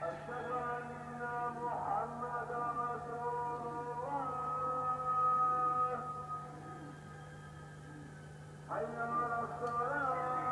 أشهد أن محمدا رسول الله. حي على الصلاة.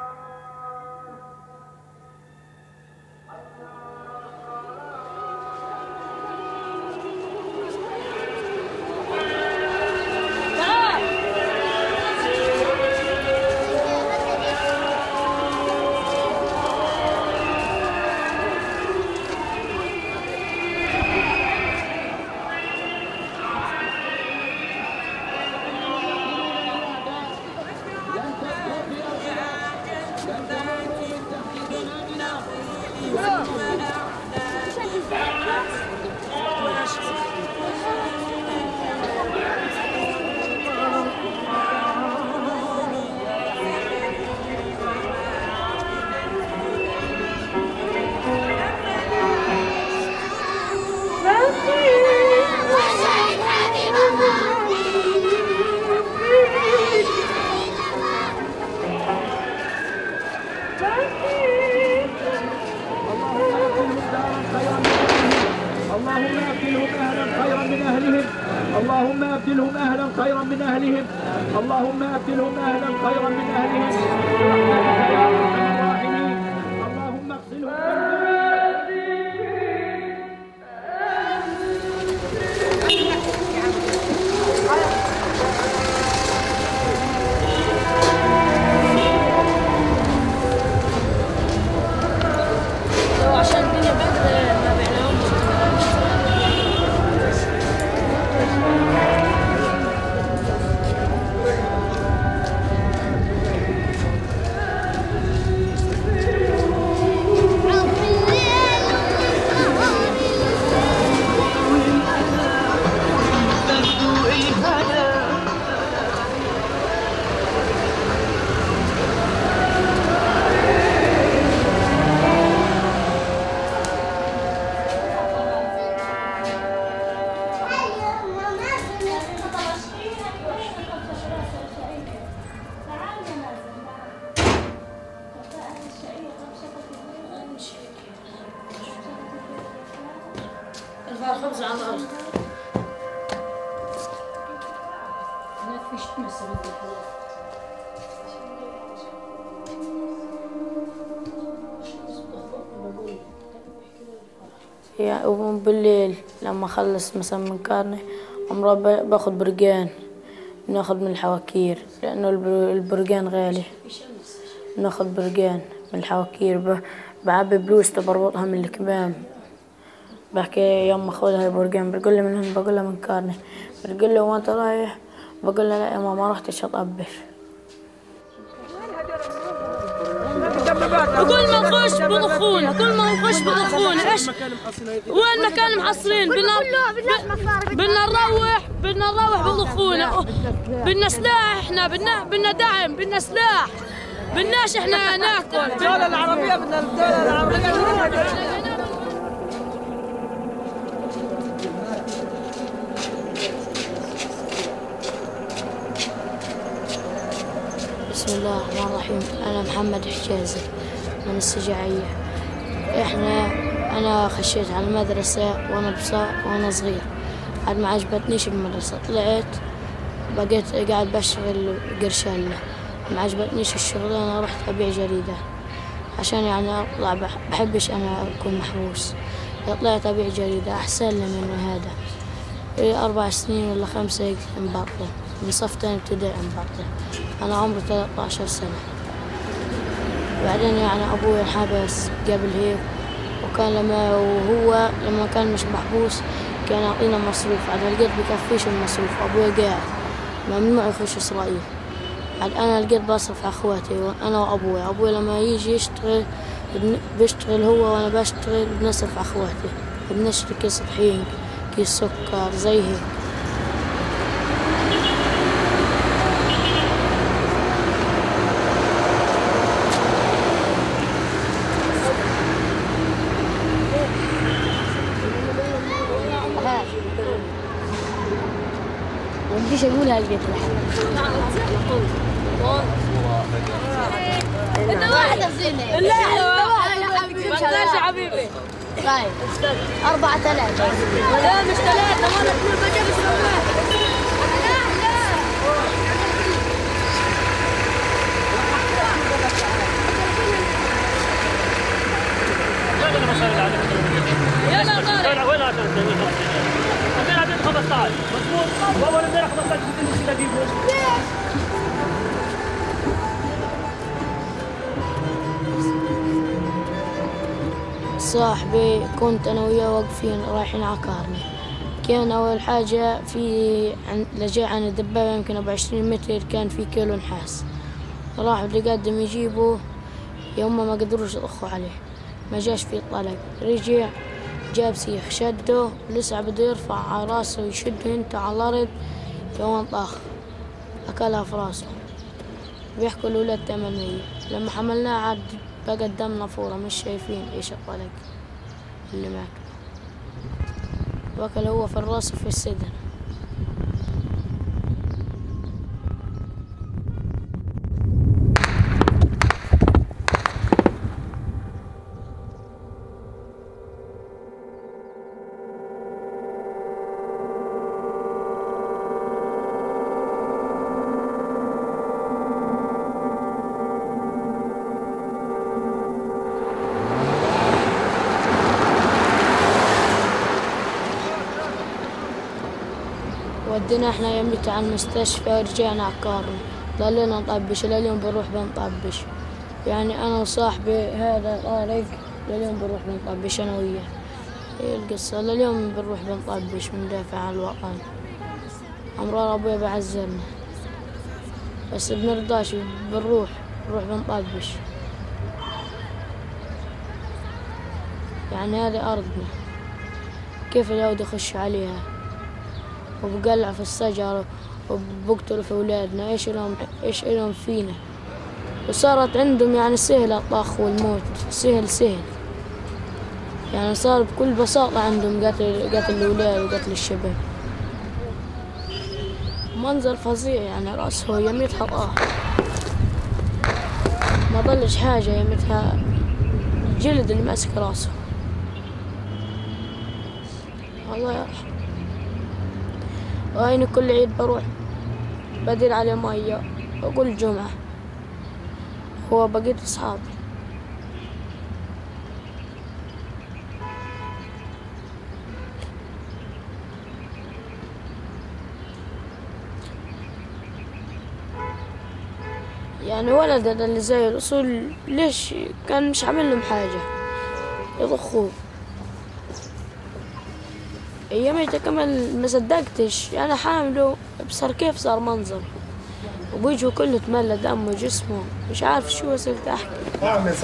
اللهم أبدلهم أهلا خيرا من أهلهم. اللهم أبدلهم أهلا خيرا من أهلهم برحمتك يا أرحم الراحمين. اللهم اغسلهم الخبز على الأرض. هناك في شيء تمثل يعني وبالليل لما أخلص مثلا من كارني عمره باخذ برقان، بناخذ من الحواكير لأنه البرقان غالي، بناخذ برقان من الحواكير، بعبي بلوزته بربطها من الكمام، بحكي يما خذ هاي برقان، بتقول لي من هون، بقول لها من كارني، بتقول لي وين انت رايح؟ بقول لها لا يا ماما ما رحتش اطبش. كل ما نخش بضخونا، كل ما نخش بضخونا، ايش؟ وين مكان محصرين؟ بدنا نروح بضخونا، بدنا سلاح، احنا بدنا دعم، بدنا سلاح، بدناش احنا ناكل. الدولة العربية بدنا الدولة العربية. بسم الله الرحمن الرحيم. أنا محمد حجازي من السجاعية. أنا خشيت على المدرسة وأنا صغير، عاد ما عجبتنيش المدرسة، طلعت بقيت قاعد بشتغل قرشالة، ما عجبتنيش الشغل، أنا رحت أبيع جريدة عشان يعني أطلع، بحبش أنا أكون محبوس، طلعت أبيع جريدة أحسن لي من هذا. 4 سنين ولا 5 مبطل، من صف تاني ابتدائي مبطل، أنا عمري 13 سنة. بعدين يعني أبوي انحبس قبل هيك، وكان لما كان مش محبوس كان يعطينا مصروف، عاد لقيت بكفيش المصروف، أبوي قاعد ممنوع يخش إسرائيل، عاد أنا لقيت بصرف على أخواتي وأنا وأبوي. أبوي لما يجي يشتغل بيشتغل هو وأنا بشتغل، بنصرف على أخواتي، بنشتري كيس طحين، كيس سكر زي هيك. بديش اقولها البيت انت واحدة زينة. لا يا حبيبي. طيب 4-3 لا مش 3 مرة 2 بجيب السواق. يلا طارق وين عشان امبارح 15 مضبوط واول امبارح 15 بدنا نجيبه صاحبي كنت انا وياه واقفين رايحين عكارنا. كان اول حاجة لجأ عن الدبابة يمكن ب20 متر كان في كيلو نحاس. راحوا اللي قدم يجيبوه يوم ما قدروش يضخوا عليه ما جاش في طلب. رجع جاب سيخ شده لسه بده يرفع على راسه ويشده انت على الارض كمان طاخ اكلها في راسه. بيحكوا الولاد 800 لما حملناه عاد بقى الدم نافورة مش شايفين ايش الطلق اللي ماتوا. وكل هو في الراس وفي الصدر. ودينا احنا يميت على المستشفى ورجعنا عكارنا. ضلينا نطبش لليوم بنروح بنطبش. يعني انا وصاحبي هذا طارق لليوم بنروح بنطبش انا وياه. هي القصة لليوم بنروح بنطبش وندافع عن الوطن. امرار ابويا بعزلنا بس بنرضاش بنروح بنطبش. يعني هذه ارضنا كيف اليهود يخشوا عليها وبقلع في الشجرة وبقتلوا في أولادنا. إيش إلهم فينا. وصارت عندهم يعني سهل الطخ والموت سهل يعني صار بكل بساطة عندهم قتل الأولاد وقتل الشباب. منظر فظيع يعني رأسه يميتها طاح ما ضلش حاجة يميتها جلد اللي ماسك راسه. الله يرحمه. وهيني كل عيد بروح بدير عليه مية وكل جمعة هو بقيت أصحابي. يعني ولد هذا اللي زي الأصول ليش كان مش عامل لهم حاجة يضخوه. اياميته كمان ما صدقتش يعني حامله بصار كيف صار منظر وبوجهه كله تملى دم وجسمه مش عارف شو وصلت احكي. غامس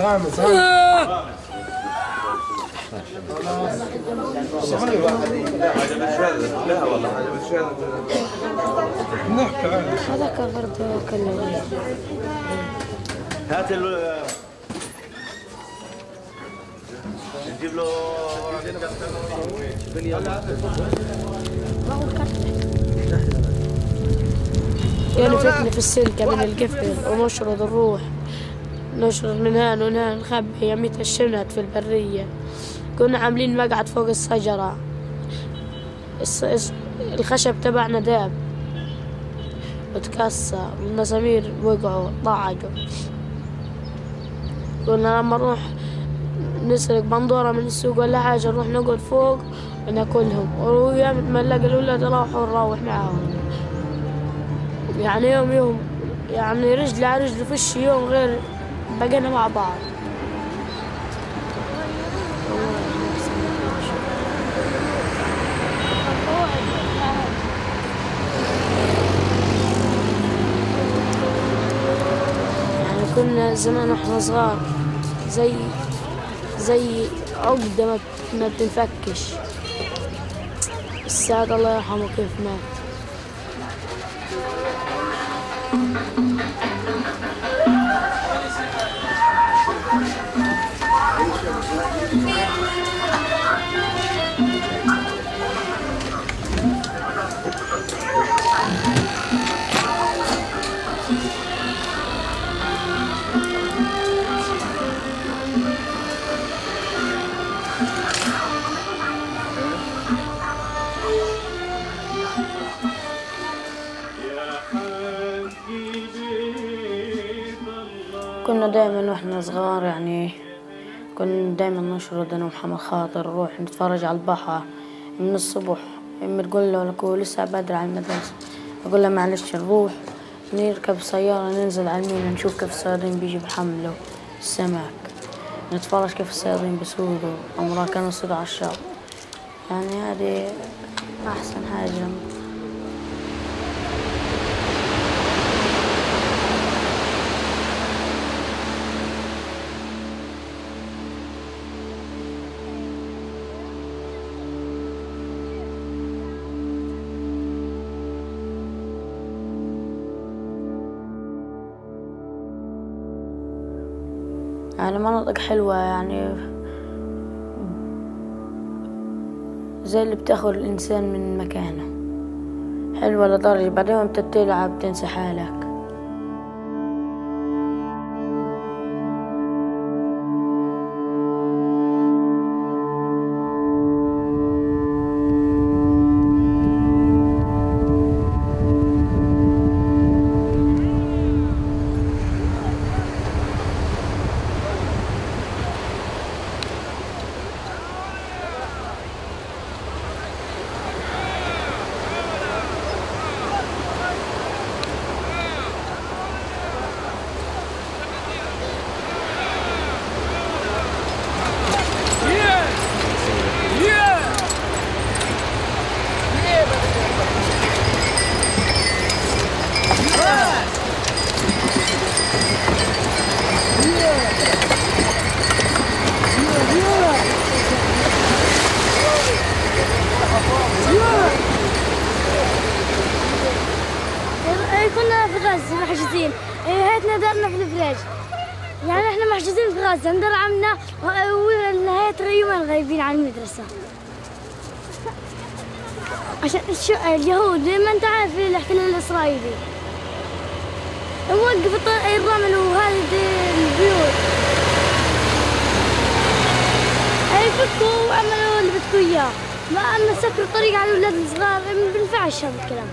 هذاك برضه كله هات نجيب له يعني فتني في السلكة من القفل ونشرد الروح نشرد من هان ونهان نخبي يميت الشنت في البرية. كنا عاملين مقعد فوق الشجرة الخشب تبعنا داب وتكسر والمسامير وقعوا ضاعجوا. كنا لما نروح نسرق بندورة من السوق ولا حاجة نروح نقعد فوق وناكلهم ويوم ما نلاقي الولاد راحوا نروح معاهم. يعني يوم يعني رجل على رجل فيش يوم غير بقينا مع بعض. يعني كنا زمان واحنا صغار زي عقدة ما بتنفكش. السعد الله يرحمه كيف مات. دائما واحنا صغار يعني كنا دائما نشرد انا ومحمد خاطر نروح نتفرج على البحر من الصبح. امي تقول له لكو لسه بدري على المدرسة، اقول له معلش نروح نركب سيارة ننزل على المينا نشوف كيف الصيادين بيجوا بحملوا السمك، نتفرج كيف الصيادين بيصودوا أمرا كانوا يصيدوا على الشاطئ. يعني هذه أحسن حاجة. يعني مناطق حلوة يعني زي اللي بتاخد الإنسان من مكانه، حلوة لدرجة بعدين وانت تلعب تنسى حالك. كنا في غزة محجوزين، هيتنا دارنا في الفراج، يعني احنا محجوزين في غزة ندر عمنا ونهاية يومين غايبين عن المدرسة عشان اليهود ما انت عارف الاحتلال الإسرائيلي موقف الرمل وهذه البيوت هيفكوا وعملوا اللي بدكوا اياه، ما أما سكروا الطريق على الأولاد الصغار ما بينفعش هذا الكلام.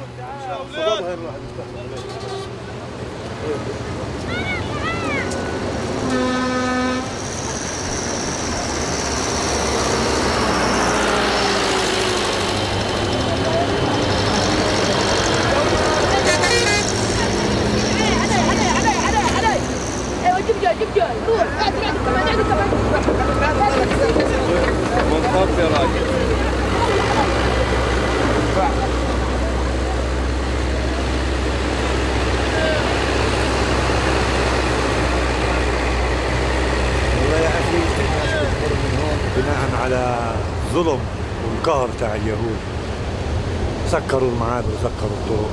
بناء على ظلم والقهر تاع اليهود سكروا المعابر وسكروا الطرق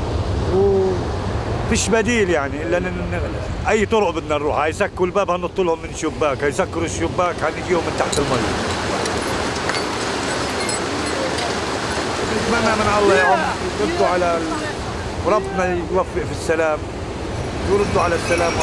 وفيش بديل يعني الا اي طرق بدنا نروح. هيسكروا الباب هنط لهم من شباك، هيسكروا الشباك هنجيهم من تحت المي. نتمنى من الله يا عم يردوا على وربنا يوفق في السلام يردوا على السلام.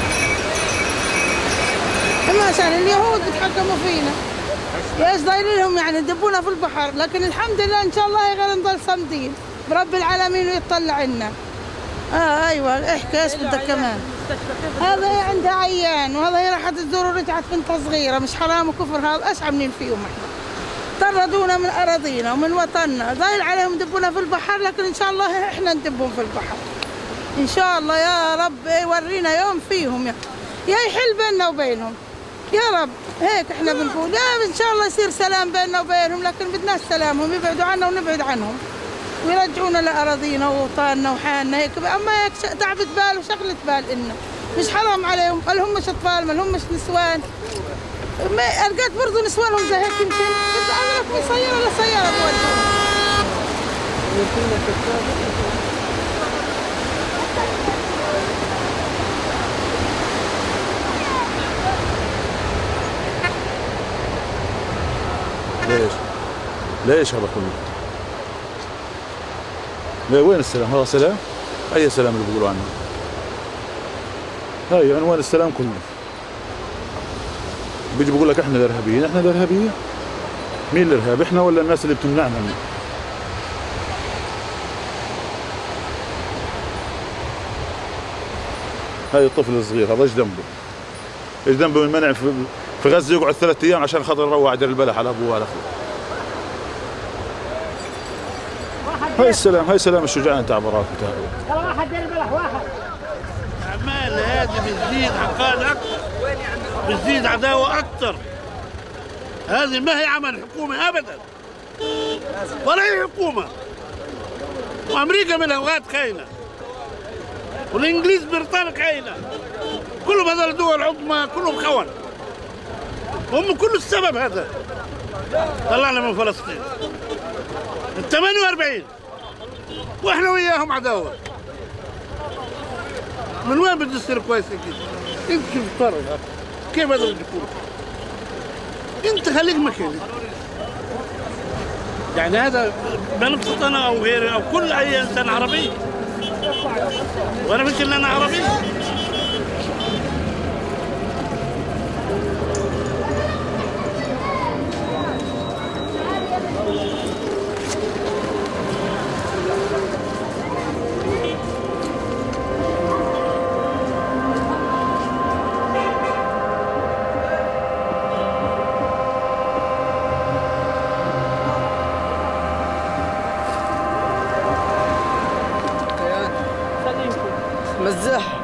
مثلا اليهود بيتحكموا فينا، ايش ضايلين لهم يعني يدبونا في البحر، لكن الحمد لله ان شاء الله غير نضل صامدين برب العالمين ويطلع لنا. ايوه احكي ايش بدك كمان. هذا هي عندها عيان وهذا هي راحت تزور ورجعت بنتها صغيره، مش حرام وكفر هذا؟ ايش عاملين فيهم احنا؟ طردونا من اراضينا ومن وطننا، ضايل عليهم يدبونا في البحر، لكن ان شاء الله احنا ندبهم في البحر ان شاء الله. يا رب يورينا يوم فيهم يا يحل بيننا وبينهم يا رب. هيك احنا بنقول يا ان شاء الله يصير سلام بيننا وبينهم، لكن بدناش سلامهم، يبعدوا عنا ونبعد عنهم ويرجعونا لاراضينا ووطننا وحالنا هيك. اما هيك تعبت بال وشغله بال إنه مش حرام عليهم، ما لهمش اطفال ما لهمش نسوان. لقيت برضه نسوانهم زي هيك يمكن بدي اغرق من سياره لسياره بودهم. ليش هذا كله؟ ليه وين السلام؟ هذا سلام؟ أي سلام اللي بيقولوا عنه؟ هاي عنوان السلام كله. بيجي بيقول لك احنا الارهابيين، احنا الارهابيين؟ مين الارهاب؟ احنا ولا الناس اللي بتمنعنا منه؟ هاي الطفل الصغير هذا ايش ذنبه؟ ايش ذنبه من منع في غزه يقعد 3 ايام عشان خاطر يروح دير البلح على ابوه وعلى اخوه. هاي السلام الشجعان تاع براك ترى واحد دير البلح واحد. الاعمال هذه بتزيد عقاد اكثر، بتزيد عداوه اكثر. هذه ما هي عمل حكومه ابدا ولا هي حكومه. وامريكا من الاوقات خاينه، والانجليز بريطانيا خاينه، كلهم هذول الدول العظمى كلهم خون، هم كل السبب هذا. طلعنا من فلسطين ال 48 واحنا وياهم عداوه. من وين بده يصير كويس كده؟ انت شوف فرق كيف هذا بده يكون؟ انت خليك مكاني. يعني هذا بنقصد انا او غيري او كل اي انسان عربي، وانا مش ان انا عربي. مزح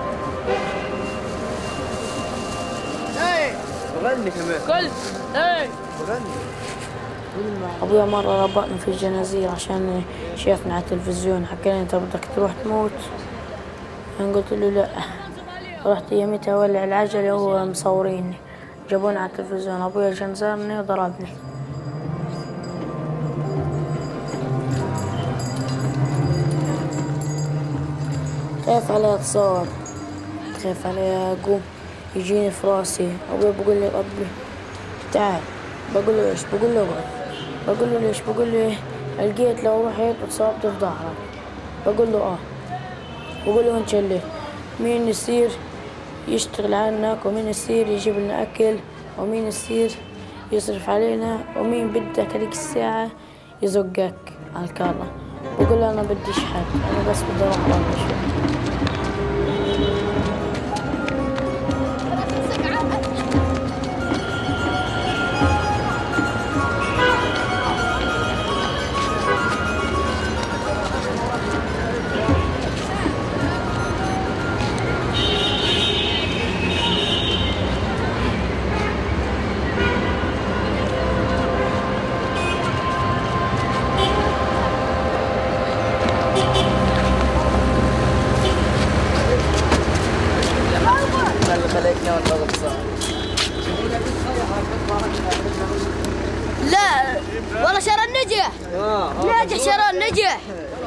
بغني كمان كل بغني. أبويا مرة ربطني في الجنازير عشان شافني على التلفزيون، حكى لي أنت بدك تروح تموت؟ أنا قلت له لا. رحت يميتها أولع العجلة وهو مصوريني، جابوني على التلفزيون. أبويا جنزرني وضربني. خايف عليها اتصور، خايف عليها أقوم يجيني في راسي. أبوي بقول لي ربي تعال، بقول له إيش؟ بقول له اقعد. بقول له ليش؟ بقول له لقيت لو رحت وتصابت في ظهرك. بقول له بقول له وين شليت؟ مين يصير يشتغل عنك، ومين يصير يجيب لنا أكل، ومين يصير يصرف علينا، ومين بدك هذيك الساعة يزقك على الكارة. بقول له أنا بديش حد، أنا بس بدي أروح أربي شوي. لا والله شرون نجح، ناجح شرون نجح.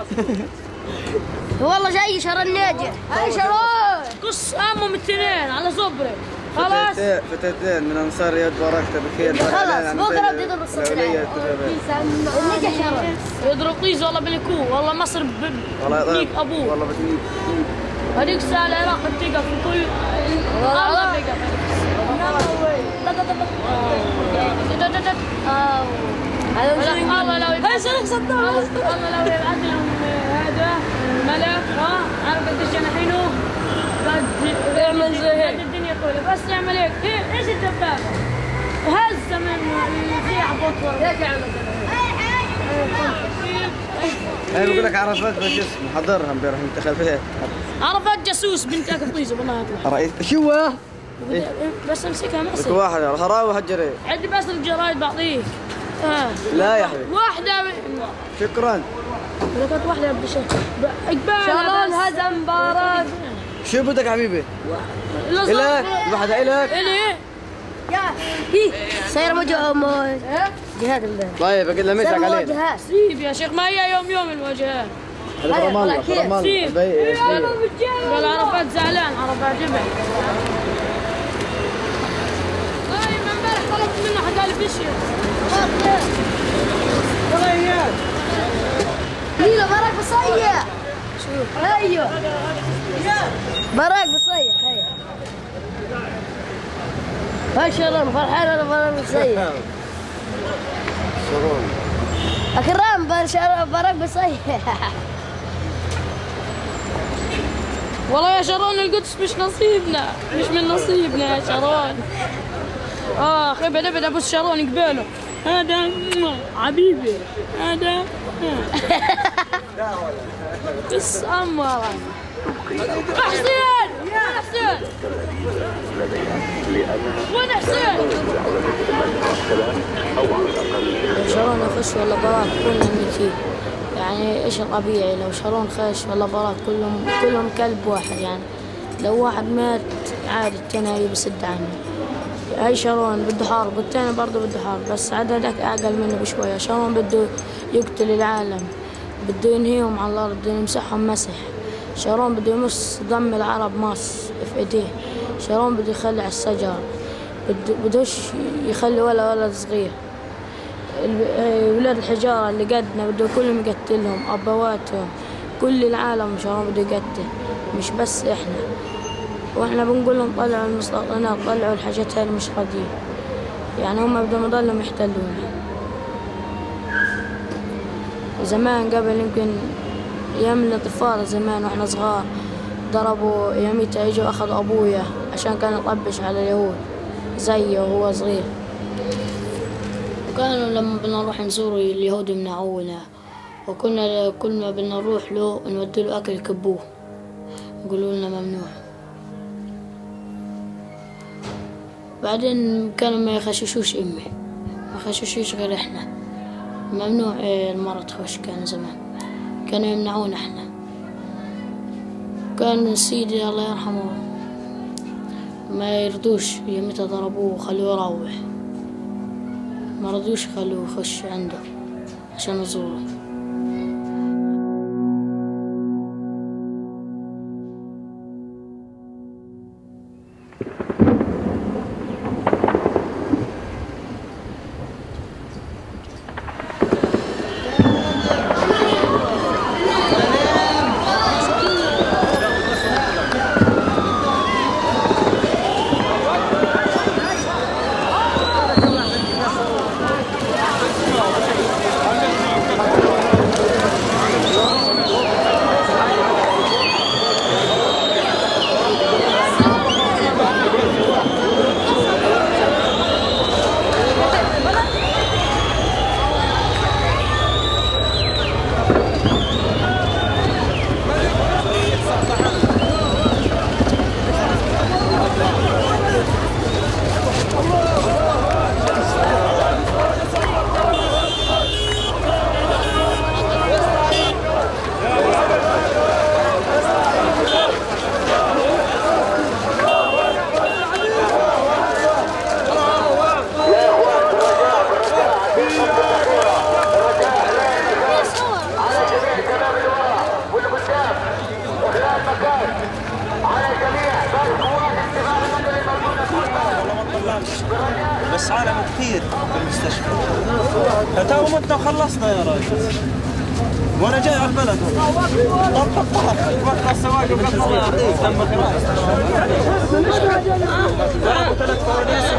والله جاي شرون ناجح. هاي شرون قص امهم التنين على صبري. خلاص فتاتين من انصار يد بركته بخير. خلاص بكره بدي اضرب الصبرية. نجح شرون يضرب طيز والله بالكو، والله مصر بتنيك ابوه. والله بتنيك هذيك الساعة العراق بتقف في كل الله بيقف. الله لو يبعث لهم هذا ملك عارف قديش جناحينه يعمل زي هيك الدنيا كلها، بس يعمل هيك. ايش الدبابة؟ هز من الرياح بطل هيك يعمل. انا بقول لك عرفات بس اسمه حضرها امبارح انتخابات. عرفات جاسوس بنت اكفيزه والله رئيس شو بس امسكها مصر. واحد الهراوي حجري عندي بس الجرايد بعطيك. لا يا حبيبي واحدة شكرا. كانت واحدة بدي اقبال شلون هزم مباراة. شو بدك يا حبيبي؟ الك واحدة الك الي يا سير جهاد امبارح. طيب اقول له مسك عليك. سيب يا شيخ، ما هي يوم المواجهات. هذا رام الله رام الله. قال عرفات زعلان، عرفات جبع. من امبارح طلبت منه حكى لي بشير. والله اياه ليلى براك بصيح. شوف ايوه براك بصيح. هاي شرون فرحان انا براك بصيح. شرون اكرام براك بصيح. والله يا شارون القدس مش نصيبنا، مش من نصيبنا يا شارون. ابعد ابوس شارون قباله. هذا حبيبي هذا بس أمرا حسين يا حسين وين حسين؟ شارون يخش ولا براك كلهم ميتين، يعني ايش الطبيعي؟ لو شارون خش ولا براك كلهم كلب واحد، يعني لو واحد مات عادي الثاني بيسد عنه. هاي شارون بده حرب والثاني برضه بده حرب، بس عددك أقل منه بشوية. شارون بده يقتل العالم، بده ينهيهم على الأرض، بده يمسحهم مسح. شارون بده يمس دم العرب ماس في إيديه. شارون بده يخلع الشجر، بدوش يخلي ولا ولد صغير. ولاد الحجارة اللي قدنا بده كلهم يقتلهم، أبواتهم، كل العالم شارون بده يقتل، مش بس إحنا. واحنا بنقول لهم طلعوا المستوطنات، طلعوا الحاجات هاي مش راضيين، يعني هم بدهم يضلوا يحتلونا. زمان قبل يمكن ايام الانتفاضة زمان واحنا صغار ضربوا يوميتها، اجوا اخذوا ابويا عشان كان يطبش على اليهود زيه وهو صغير. وكانوا لما بدنا نروح نزور اليهود يمنعونا، وكنا كل ما بدنا نروح له نودي له اكل يكبوه، يقولوا لنا ممنوع. بعدين كانوا ما يخششوش امي، ما يخششوش غير احنا، ممنوع المرأة تخش. كان زمان كانوا يمنعونا احنا. كان سيدي الله يرحمه ما يرضوش، يمتى ضربوه وخلوه يروح، ما رضوش يخلوه يخش عنده عشان يزوره. بس عالم كثير في المستشفى. تو متنا وخلصنا يا راجل، وانا جاي على البلد. طبق السواق ثلاث فوانيس.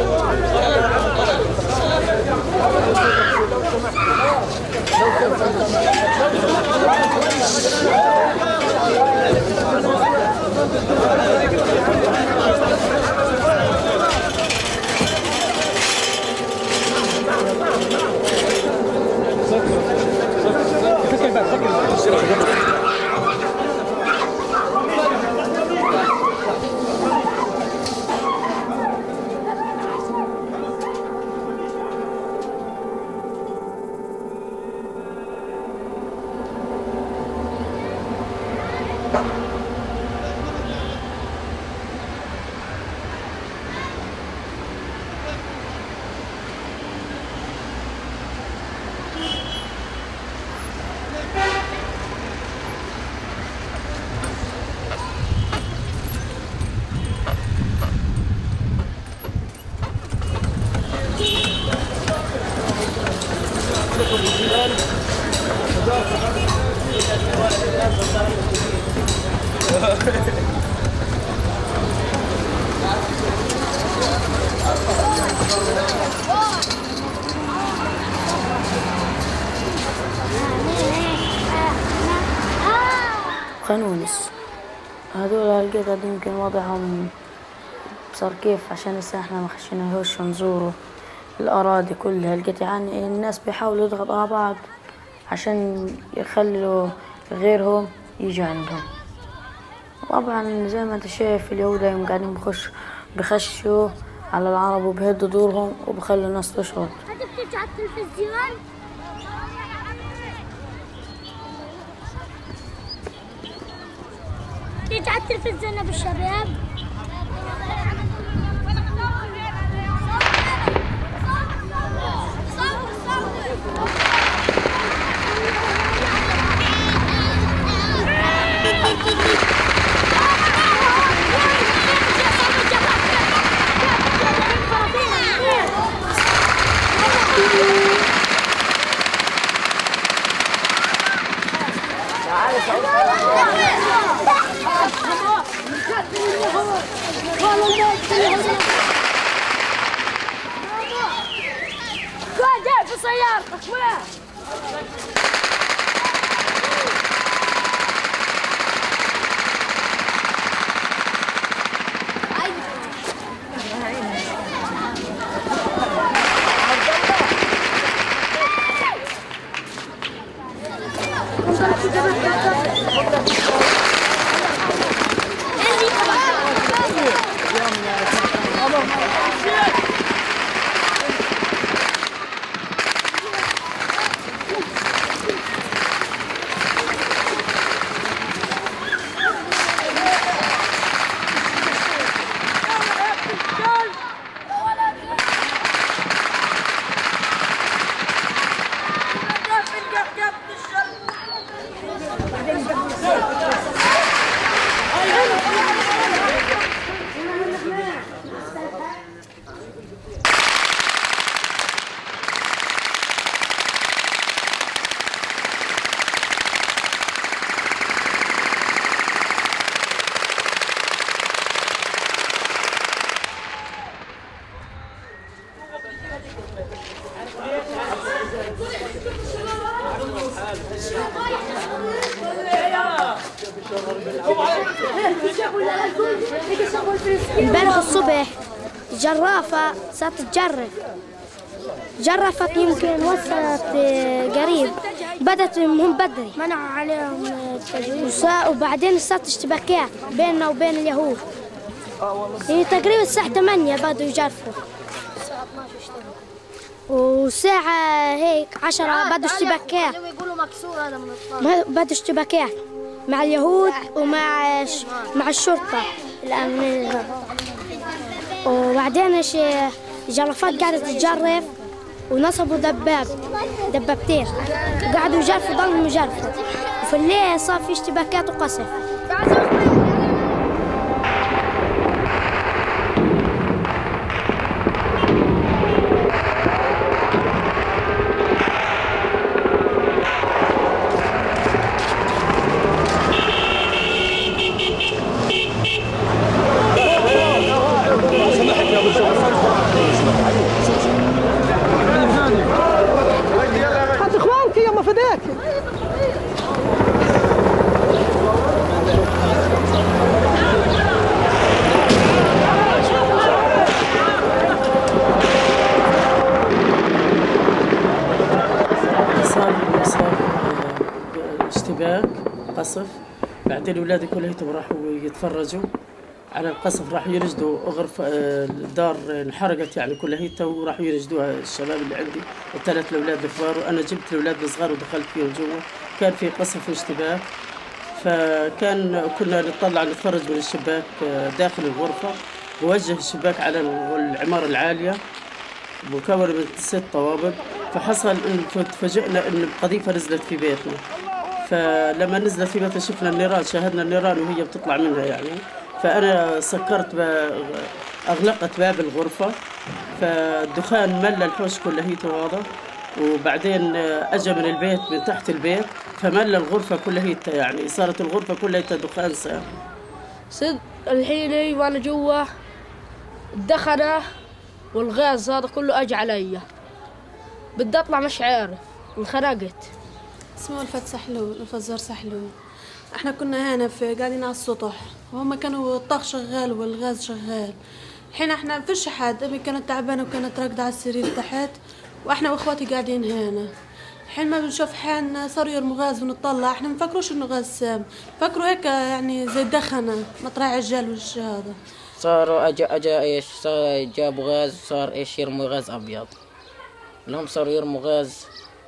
هذول لقيت يمكن وضعهم صار كيف، عشان هسه احنا ما خشيناهوش نزوروا الأراضي كلها. لقيت يعني الناس بيحاولوا يضغطوا على بعض عشان يخلوا غيرهم يجي عندهم. طبعا زي ما انت شايف اليهود هم قاعدين بخشوا على العرب وبهدوا دورهم وبخلوا الناس تشرد. هذا بتيجي على التلفزيون؟ بتيجي على التلفزيون يا ابو الشباب؟ في سيارتك وين؟ امبارح الصبح جرافة صارت جرفت يمكن وصلت قريب، بدت مهم بدري منعوا عليهم وبعدين صارت اشتباكات بيننا وبين اليهود. هي تقريبا الساعة 8 بدوا يجرفوا، وساعة هيك 10 بدوا اشتباكات. يقولوا مكسور هذا من بدوا اشتباكات مع اليهود ومع الشرطة الأمنية. وبعدين جرافات قاعدة تتجرف ونصبوا دبابتين قعدوا يجرفوا ضلوا يجرفوا، وفي الليل صار في اشتباكات وقصف. هات اخوانك يما فداك. صار اشتباك قصف، بعدين اولادي كلهم راحوا يتفرجوا على القصف، راحوا يرجدوا غرفة الدار انحرقت يعني كلها، وراحوا يرجدوها الشباب اللي عندي الثلاث الاولاد الكبار، وانا جبت الاولاد الصغار ودخلت فيهم جوا. كان في قصف واشتباك، كنا نطلع نتفرج من الشباك داخل الغرفة، ووجه الشباك على العمارة العالية مكونة من 6 طوابق. فحصل ان تفاجئنا ان القذيفة نزلت في بيتنا، فلما نزلت في بيتنا شفنا النيران، شاهدنا النيران وهي بتطلع منها يعني. فأنا سكرت أغلقت باب الغرفة، فالدخان ملى الحوش كلهيته هذا، وبعدين أجى من البيت من تحت البيت فملى الغرفة كلهيتها، يعني صارت الغرفة كلهيتها دخان سام. صد الحين وأنا جوا الدخنة والغاز هذا كله أجى علي، بدي أطلع مش عارف، انخنقت. اسمه الفت سحلون، الفزار سحلون. احنا كنا هنا قاعدين على السطح، وهم كانوا الطاق شغال والغاز شغال. الحين احنا فيش حد، أمي كانت تعبانة وكانت راقدة على السرير تحت واحنا واخواتي قاعدين هنا. الحين ما بنشوف حالنا، صاروا يرموا غاز ونطلع، احنا ما نفكروش انه غاز سام، فكروا هيك يعني زي الدخنة مطرح عجال والشي هذا. صاروا اجا ايش، صار جابوا غاز وصار ايش يرموا غاز ابيض، لهم صاروا يرموا غاز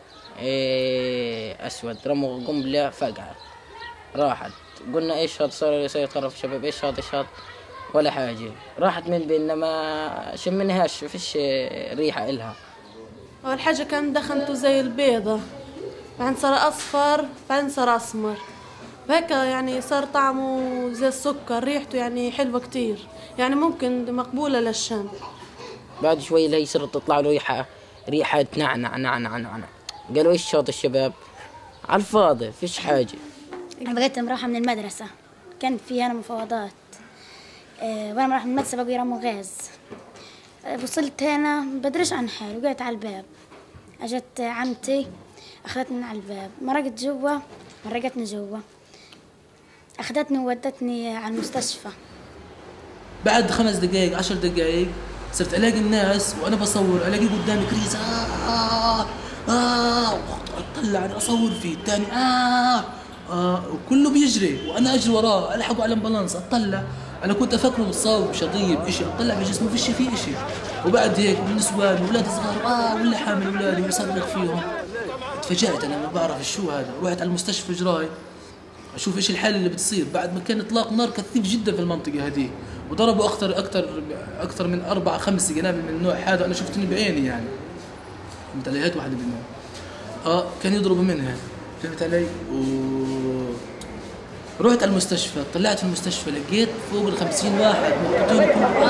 اسود، رموا قنبله فقعه راحت. قلنا ايش هذا، صار يطرف الشباب ايش هذا ايش هذا، ولا حاجه راحت من بيننا، ما شمناهاش، فيش ريحه الها. اول حاجه كان دخنته زي البيضه، بعدين صار اصفر، بعدين صار اسمر، وهيك يعني صار طعمه زي السكر، ريحته يعني حلوه كتير، يعني ممكن مقبوله للشم. بعد شوي لا يصير تطلع له ريحه نعنع نعنع نعنع. قالوا ايش هذا الشباب، على الفاضي فيش حاجه. انا بقيت مروحه من المدرسه، كان في انا مفاوضات، وانا مروحه من المدرسه بقوا يرموا غاز. وصلت هنا بدرش عن حالي، وقعت على الباب، اجت عمتي اخذتني من على الباب، مرقت جوا، مرقتني جوا، اخذتني وودتني على المستشفى. بعد 5 دقائق 10 دقائق صرت الاقي الناس وانا بصور، الاقي قدامي كريس طلعني اصور فيه، الثاني وكله بيجري وانا اجري وراه، الحقه على الامبولانس، اطلع انا كنت افكره مصاب شظيب شيء، اطلع بجسمه فيش فيه شيء. وبعد هيك النسوان واولاد صغار ولا حامل اولادي ويصرخ فيهم. تفاجأت انا ما بعرف شو هذا، رحت على المستشفى جراي اشوف ايش الحاله اللي بتصير، بعد ما كان اطلاق نار كثيف جدا في المنطقه هذه، وضربوا اكثر من 4 5 قنابل من النوع هذا، انا شفتني بعيني يعني. فهمت علي؟ هات واحده منهم كان يضربوا منها، فهمت علي؟ رحت على المستشفى، طلعت في المستشفى لقيت فوق 50 واحد مقطوعين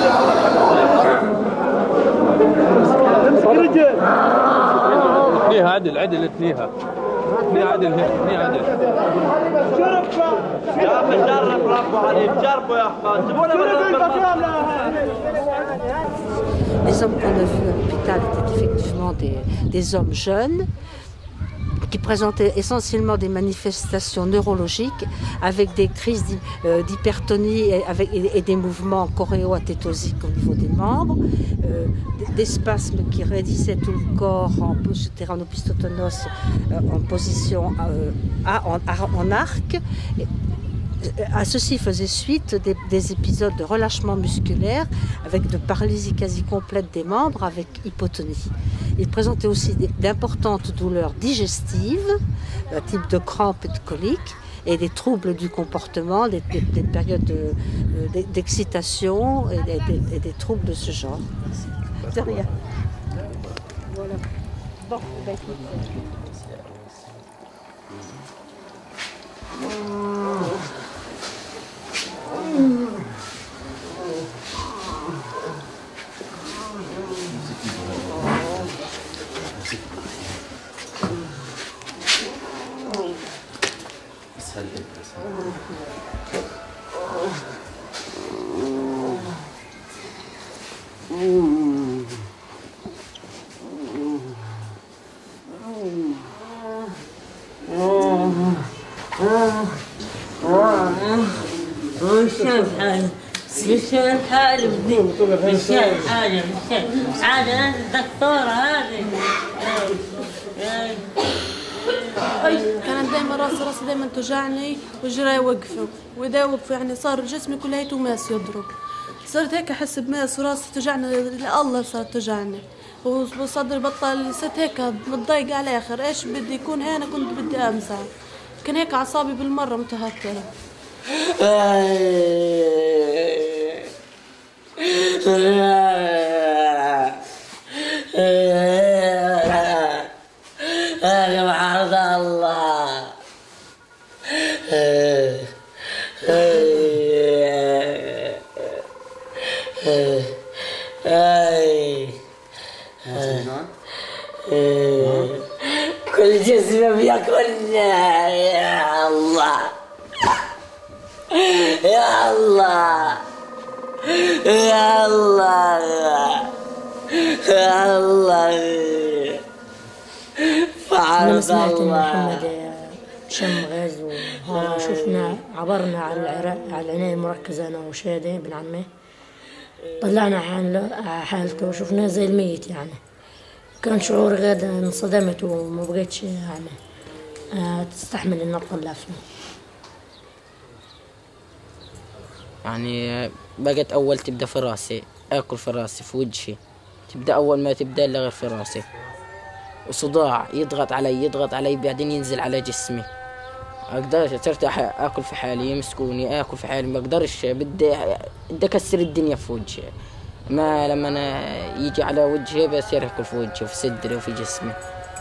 اثنيها عدل عدل اثنيها عدل عدل. يا عم جرب ربوا عليه، جربوا يا احمد، جيبونا Les hommes qu'on a vus à l'hôpital étaient effectivement des hommes jeunes qui présentaient essentiellement des manifestations neurologiques avec des crises d'hypertonie et des mouvements choréo-athétosiques au niveau des membres, des spasmes qui raidissaient tout le corps en opistotonos en position en arc. À ceci faisait suite des épisodes de relâchement musculaire avec de paralysie quasi complète des membres avec hypotonie. Il présentait aussi d'importantes douleurs digestives, un type de crampes et de coliques, et des troubles du comportement, des périodes d'excitation et des troubles de ce genre. De rien. Voilà. Bon, ben écoute. مشان حالي مشان حاجة عادة أنا الدكتورة هذه. كانت دائما راسي دائما توجعني وجراي وقفوا وإذا وقفوا يعني صار جسمي كله ماس يضرب، صرت هيك أحس بماس وراسي توجعني الله، صارت توجعني وصدري بطل، صرت هيك متضايقة على الآخر، إيش بدي يكون هنا، كنت بدي أمزح، كان هيك أعصابي بالمرة متهترة. يا معاذ الله كل جسمي بياكلنا يا الله يا الله يا الله يا الله. لما سمعت ان محمد شم غاز وشفنا عبرنا على العراق على العناية المركزة أنا وشادي ابن عمي. طلعنا على حالته وشفناه زي الميت يعني. كان شعور غدا انصدمت وما بقيتش يعني تستحمل إن أطلع فيه. يعني بقت أول تبدأ في راسي، آكل في راسي في وجهي، تبدأ أول ما تبدأ إلا غير في راسي، وصداع يضغط علي بعدين ينزل على جسمي. أقدرش صرت آكل في حالي، يمسكوني آكل في حالي ما أقدرش، بدي أكسر الدنيا في وجهي. ما لما أنا يجي على وجهي بصير آكل في وجهي وفي صدري وفي جسمي.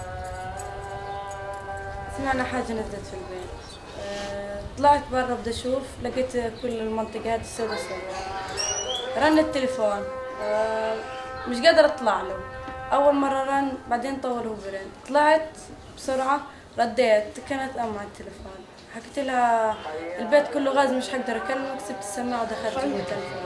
سمعنا حاجة نزلت في البيت، طلعت برا بدي أشوف، لقيت كل المنطقة هذه سوداء سوداء. رن التليفون، مش قادرة أطلع له. أول مرة رن بعدين طول وبرن، طلعت بسرعة رديت، كانت أم على التليفون، حكيت لها البيت كله غاز مش حقدر أكلمك، سبت السماعة ودخلت جوا التليفون.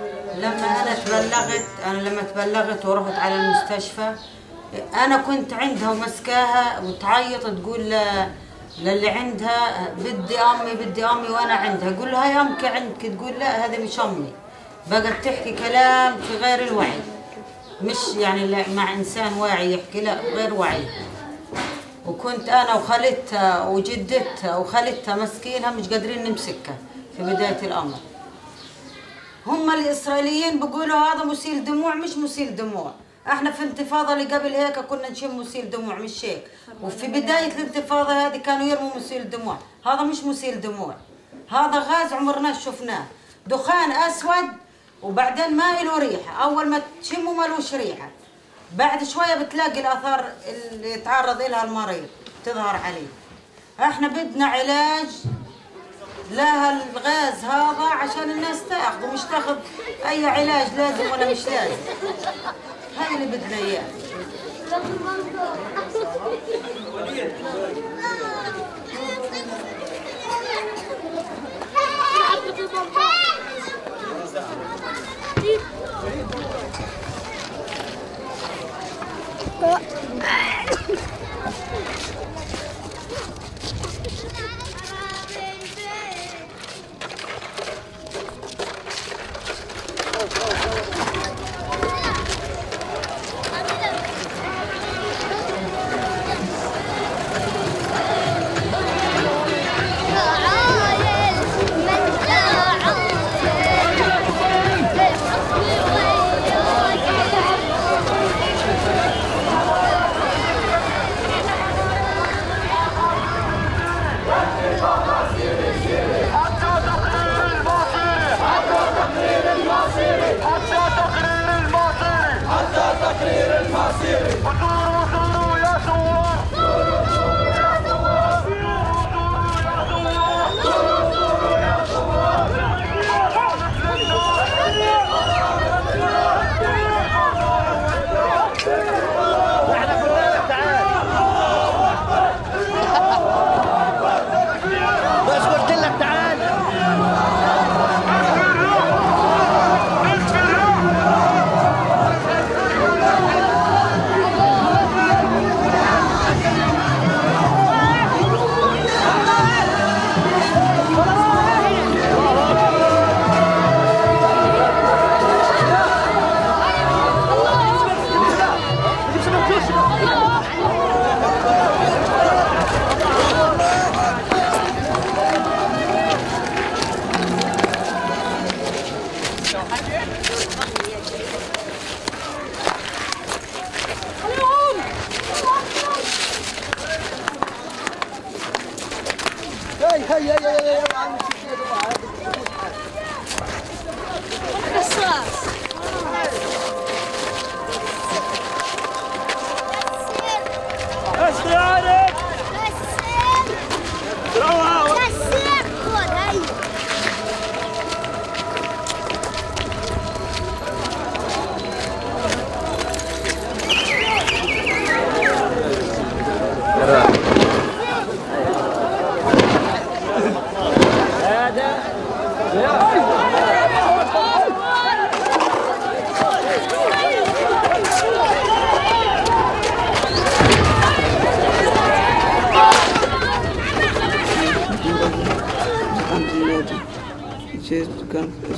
لما تبلغت ورحت على المستشفى، أنا كنت عندها ومسكاها وتعيط تقول للي عندها بدي أمي وأنا عندها. أقول لها هاي أمك عندك، تقول لا هذا مش أمي. بقت تحكي كلام في غير الوعي، مش يعني مع إنسان واعي يحكي، لا غير وعي. وكنت أنا وخالتها وجدتها وخالتها مسكينها مش قادرين نمسكها في بداية الأمر. هم الإسرائيليين بيقولوا هذا مسيل دموع، مش مسيل دموع. احنا في الانتفاضة اللي قبل هيك كنا نشم مسيل دموع مش هيك، وفي بداية الانتفاضة هذه كانوا يرموا مسيل دموع. هذا مش مسيل دموع، هذا غاز عمرنا شفناه، دخان أسود وبعدين ما له ريحة. أول ما تشمه ما لهش ريحة، بعد شوية بتلاقي الآثار اللي يتعرض لها المريض تظهر عليه. احنا بدنا علاج لها الغاز هذا عشان الناس تاخذ، ومش تاخذ أي علاج لازم ولا مش لازم. هاي اللي بدنا إياه.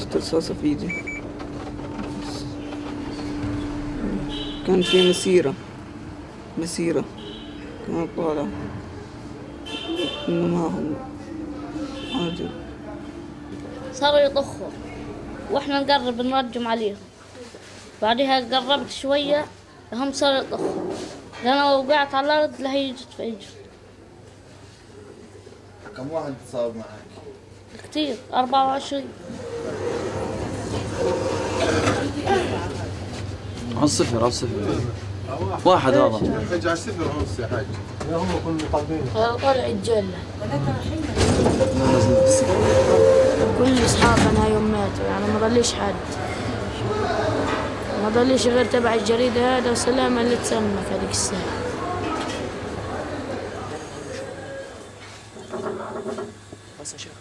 شفت رصاصة في ايدي. كان في مسيرة كان طالع إنه معهم عادي. صاروا يطخوا واحنا نقرب نرجم عليهم. بعدها قربت شوية هم صاروا يطخوا. أنا وقعت على الأرض لهي جت في إجري. كم واحد تصاب معك؟ كتير 24. على الصفر واحد هذا حج على الصفر ونص يا حاج. هم كلهم طالبين. طلع الجلة. كل أصحابنا يوم ماتوا يعني ما ضليش حد. ما ضليش غير تبع الجريدة هذا وسلامة اللي تسمى في هذيك الساعة. بس يا شيخ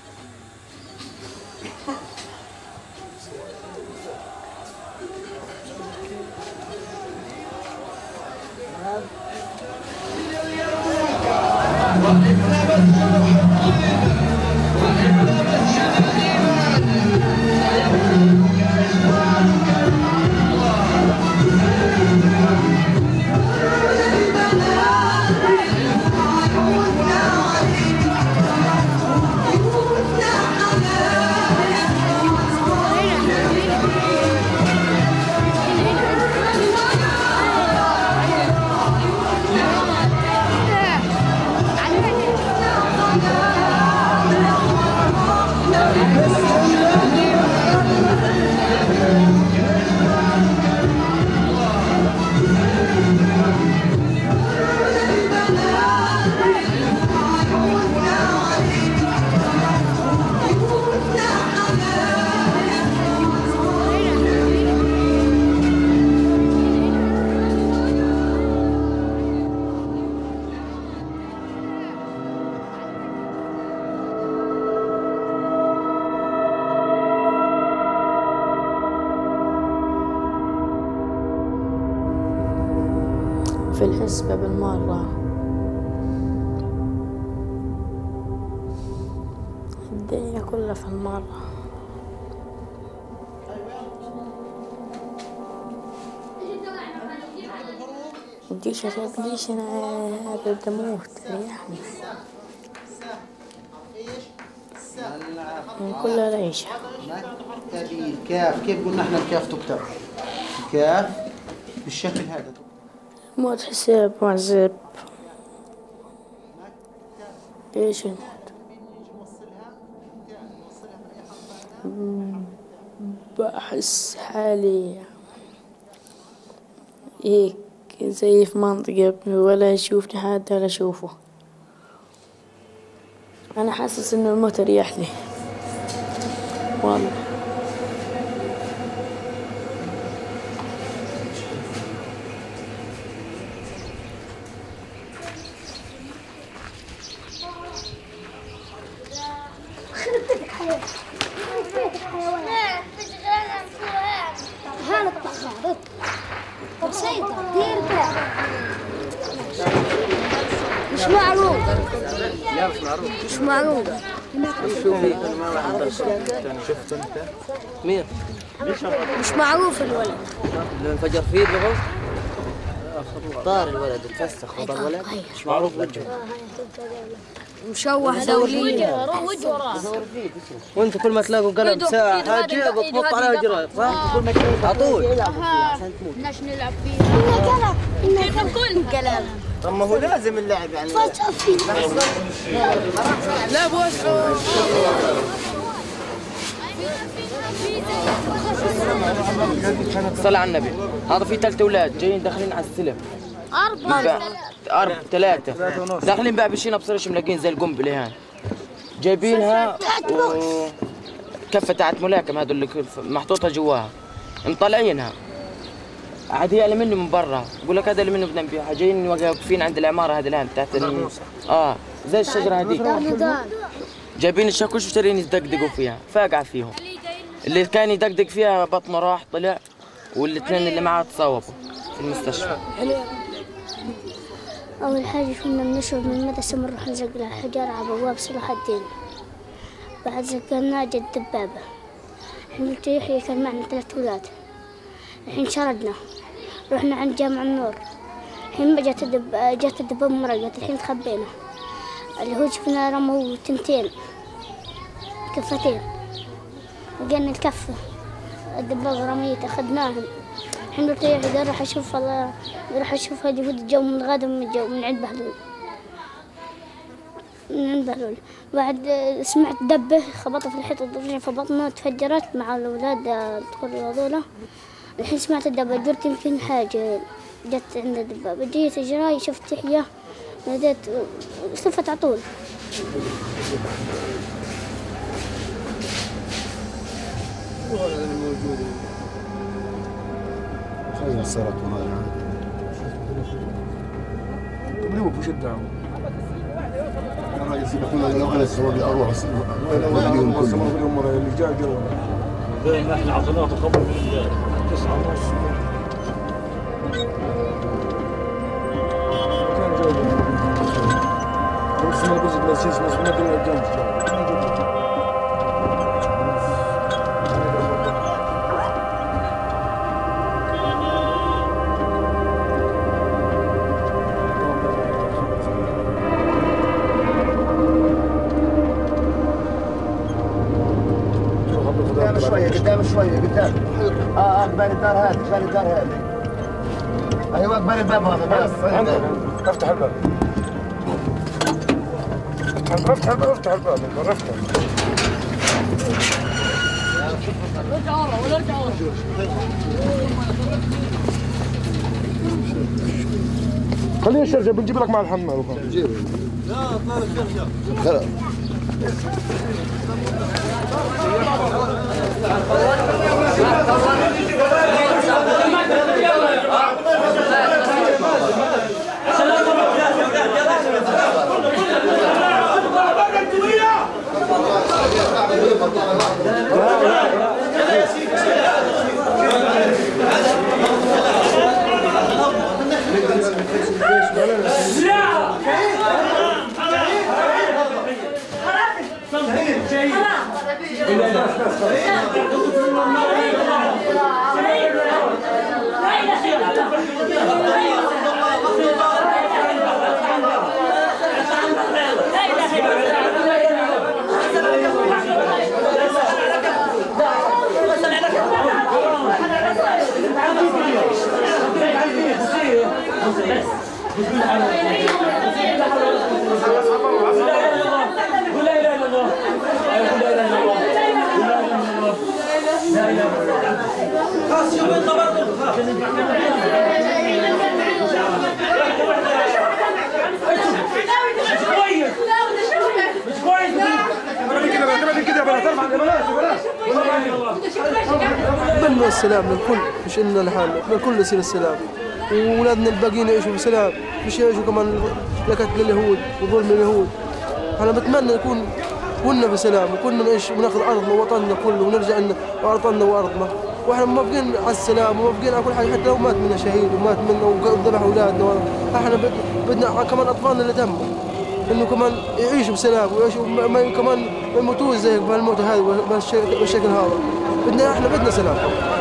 في الحسبة بالمرة. الدنيا كلها في المرة. بديش أنا بدي أموت ريحني من كل ريشة. الكاف كيف قلنا احنا الكاف تكتب؟ الكاف بالشكل هذا موت حساب معذب. ليش نموت؟ بحس حالي هيك زي في منطقة ولا يشوفني حد ولا أشوفه. أنا حاسس إنه الموت أريح لي والله. مش معروف. لا مش معروف. مش معروف. شفت انت؟ مين؟ مش معروف الولد. اللي انفجر فيه الغوص؟ طار الولد اتفسخ وضع الولد مش معروف وجهه. مشوه دوليا. وانت كل ما تلاقوا قلم ساعة حاجة بتحط عليها جرايد صح؟ كل ما تلاقوا على طول عشان تموت. بدناش نلعب فيها. إنه قلم. قلم. طب ما هو لازم اللعب يعني. لا بوسعوا. صلى على النبي. هذا في 3 أولاد جايين داخلين على السلم. 4 3 داخلين بقى بشينا بصيرش ملاقين زي القنبله هاي جايبينها كفه تاعت ملاكم هذول اللي محطوطه جواها مطلعينها عاد هي مني من برا بقول لك هذا اللي منه بدنا نبيعها جايين واقفين عند العماره هذه الان تحت زي الشجره هذيك جايبين الشاكوش وشارين يدقدقوا فيها فاقعه فيهم اللي كان يدقدق فيها بطنه راح طلع والاثنين اللي معاه تصاوبوا في المستشفى. أول حاجة كنا بنشرب من المدرسة بنروح نزق لها حجارة على بواب صلاح الدين. بعد زقناها جت دبابة الحين يحيى كان معنا 3 أولاد. الحين شردنا رحنا عند جامع النور. الحين ما جت الدبابة مرقت. الحين تخبينا. اليهود شفنا رموا 2 كفتين. لقينا الكفة الدبابة رميت أخذناهم. الحين قال راح أشوف اليهود الجو من غدا من عند بهلول. بعد سمعت دبة خبطت في الحيط الضرجة في بطنه تفجرت مع الأولاد الكل هذولا. الحين سمعت الدبة درت يمكن حاجة جت عند الدبابة. جيت إجراي شفت يحيى ناديت صفت على طول. وهذا الموجود خلينا السرط وهذا ليه وش الدعوة؟ الرئيس يقول لو انا السعودي اروح اليوم كله اللي جاء زي ما احنا عطيناه خبر من 9:30 كان جاي بس ما بزيد بس اسمه ما ادري الجنب قدام شوية قدام. قبال الدار هذه. ايوه قبال الباب هذا بس. افتح الباب. افتح الباب. ارجع ورا. خلينا الشرجة بنجيب لك مع الحمال. لا اطلع الشرجة. خلاص. نتمنى السلام للكل، مش إلنا لحالنا، للكل يصير السلام، وولادنا الباقيين يعيشوا بسلام، مش يعيشوا كمان لقتل اليهود وظلم اليهود. أنا بتمنى نكون كلنا بسلام، وكلنا نعيش وناخذ أرضنا ووطننا كله ونرجع لنا وطننا وأرضنا، وإحنا موافقين على السلام وموافقين على كل حاجة، حتى لو مات منا شهيد ومات منا وذبح أولادنا. إحنا بدنا كمان أطفالنا اللي تموا إنه كمان يعيشوا بسلام ويعيشوا كمان ما يموتوش زي بهالموت هذا بالشكل هذا. إحنا بدنا سلام.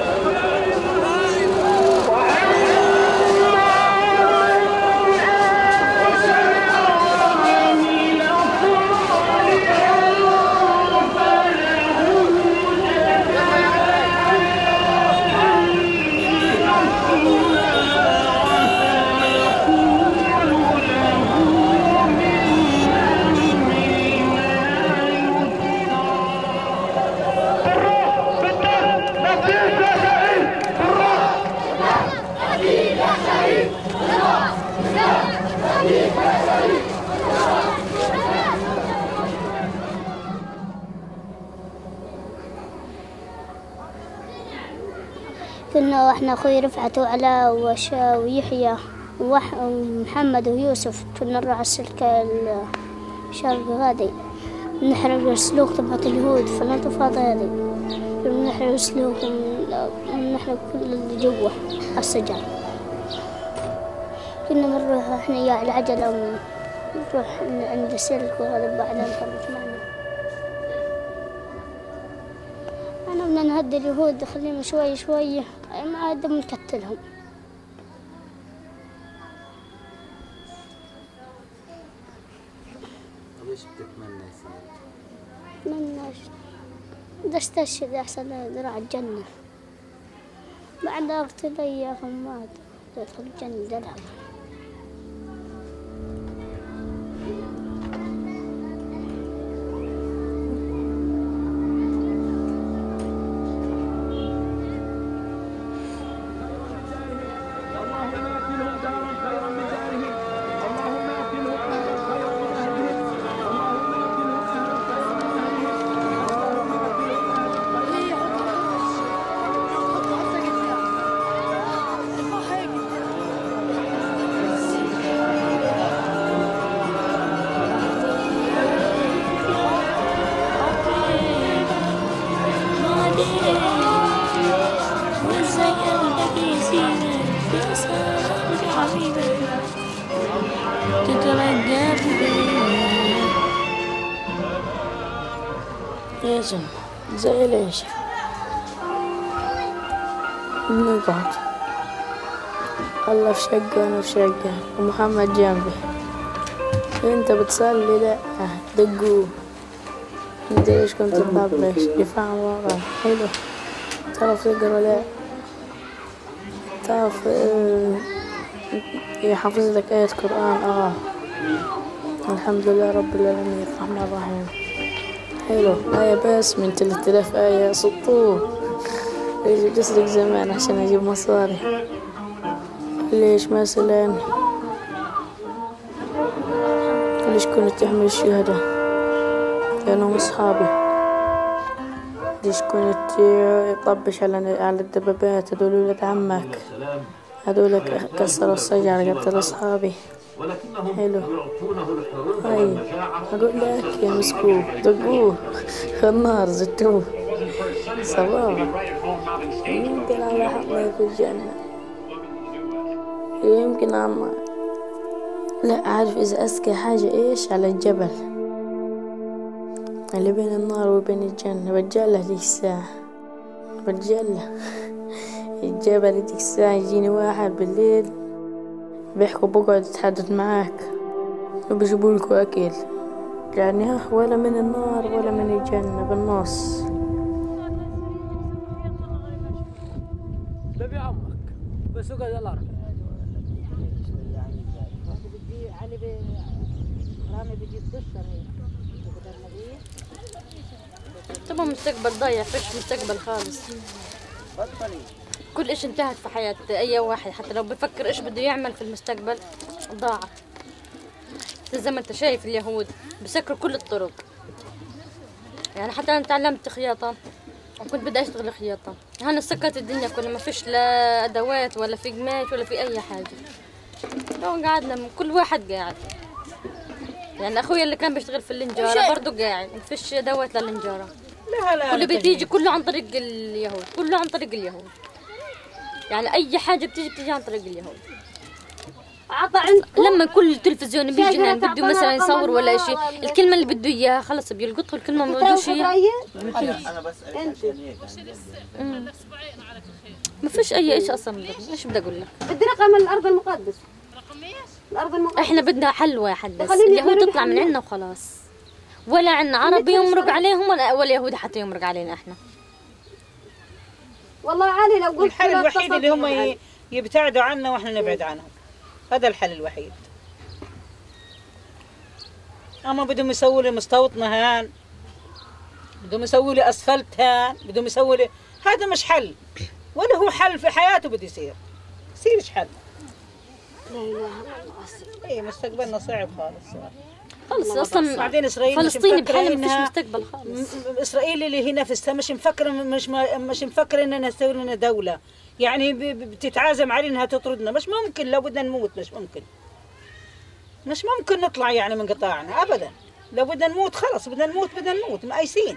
كنا واحنا اخوي رفعت وعلاء ويحيى ومحمد ويوسف كنا نروح على السلك الشرق هذه نحرق السلوك تبعت اليهود في الانتفاضة هذه، نحرق السلوك ونحرق كل اللي جوا على السجن. كنا بنروح احنا يا العجلة نروح عند السلك وهذا بعدين نخلص معنا. أنا بدنا نهدي اليهود نخليهم شوي شوي ما عاد بنقتلهم. ايش بتتمنى يصير؟ بتمنى بدي استشهد احسن ذراع الجنة. بعد اقتل اياهم ما ادخل الجنة دلها. ايش زي ليش نقعد الله في شقة وانا في شقة ومحمد جنبي. انت بتصلي؟ لا دقوه. انت ليش كنت تطلب ليش؟ دفاع عن الوطن. حلو. تعرف تقرا؟ لا. تعرف يحفظ لك آية قرآن؟ الحمد لله رب العالمين الرحمن الرحيم. حلو. آية بس من 3000 آية سطوه. يجي تسرق زمان عشان أجيب مصاري. ليش مثلا؟ ليش كنت تحمل الشهادة؟ لأنهم أصحابي. ليش كنت يطبش على الدبابات؟ هدول ولاد عمك، هدول كسروا الشجرة قتلوا أصحابي. حلو. طيب أقول لك يا مسكوه دقوه النار زتوه صباح يمكن الله حطني في الجنة، يمكن الله. لا عارف إذا أذكى حاجة إيش؟ على الجبل اللي بين النار وبين الجنة. بتجله ديك الساعة، بتجله الجبل ديك الساعة. يجيني واحد بالليل بيحكوا بقعد يتحدث معاك وبيجيبولكوا أكل، يعني ولا من النار ولا من الجنة، بالنص. ببي عمك بس اقعد على الأرض. طبعا مستقبل ضايع، فيش مستقبل خالص. كل إيش انتهت في حياة أي واحد، حتى لو بفكر إيش بده يعمل في المستقبل ضاعت. زي ما أنت شايف اليهود بسكروا كل الطرق. يعني حتى أنا تعلمت خياطة وكنت بدي أشتغل خياطة، هنا سكرت الدنيا كلها، ما فيش لا أدوات ولا في قماش ولا في أي حاجة. لو قعدنا كل واحد قاعد. يعني أخويا اللي كان بيشتغل في النجارة برضه قاعد، ما فيش أدوات للنجارة. كله بتيجي كله عن طريق اليهود، كله عن طريق اليهود. يعني أي حاجة بتيجي عن طريق اليهود. لما كل تلفزيون بيجي هنا بده مثلا يصور ولا شيء، الكلمة اللي بده إياها خلص بيلقطوا الكلمة ما بدوش إياها. أنا بسألك عشان هيك. ما فيش أي شيء أصلا. إيش بدي أقول لك؟ بدي رقم الأرض المقدس. الأرض المقدس. إحنا بدنا حل واحد بس، اليهود تطلع من عندنا وخلاص. ولا عندنا عربي يمرق عليهم ولا يهودي حتى يمرق علينا إحنا. والله علي لو قلت الحل الوحيد اللي هم يبتعدوا عنا واحنا نبعد عنهم، هذا الحل الوحيد. اما بدهم يسووا لي مستوطنه هان، بدهم يسووا لي اسفلت هان، بدهم يسووا لي، هذا مش حل ولا هو حل في حياته. بده يصيرش حل. لا اله الا الله. ايه مستقبلنا صعب خالص اصلا. بعدين اسرائيل فلسطين بحالها ما فيش مستقبل خالص. اسرائيل اللي هي نفسها مش مفكره اننا نسوي لنا دوله، يعني بتتعازم علينا انها تطردنا. مش ممكن، لو بدنا نموت مش ممكن نطلع يعني من قطاعنا ابدا. لو بدنا نموت خلص، بدنا نموت مقايسين.